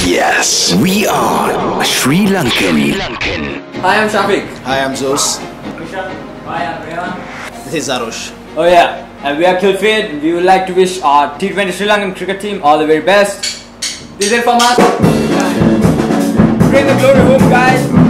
Yes, we are Sri Lankan. Hi, I'm Shafiq. Hi, I'm Zeus. Hi, I'm Rehan. This is Arush. Oh yeah, and we are Khilfid. We would like to wish our T20 Sri Lankan cricket team all the very best. This is it from us. Bring the glory home, guys.